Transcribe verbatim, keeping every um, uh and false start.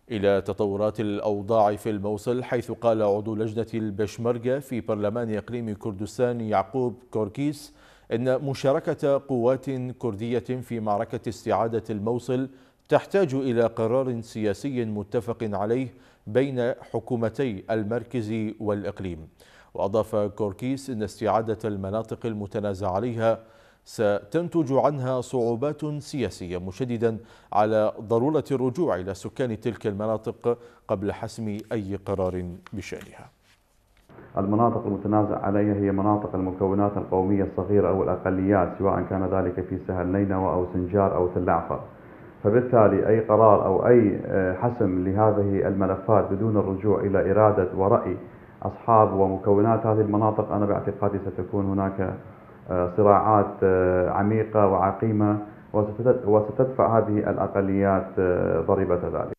إلى تطورات الأوضاع في الموصل، حيث قال عضو لجنة البشمركة في برلمان إقليم كردستان يعقوب كوركيس إن مشاركة قوات كردية في معركة استعادة الموصل تحتاج إلى قرار سياسي متفق عليه بين حكومتي المركز والإقليم. وأضاف كوركيس إن استعادة المناطق المتنازع عليها ستنتج عنها صعوبات سياسية، مشددا على ضرورة الرجوع إلى سكان تلك المناطق قبل حسم أي قرار بشأنها. المناطق المتنازع عليها هي مناطق المكونات القومية الصغيرة أو الأقليات، سواء كان ذلك في سهل نينوى أو سنجار أو تل أعفر. فبالتالي أي قرار أو أي حسم لهذه الملفات بدون الرجوع إلى إرادة ورأي أصحاب ومكونات هذه المناطق، أنا باعتقادي ستكون هناك صراعات عميقة وعقيمة، وستدفع هذه الأقليات ضريبة ذلك.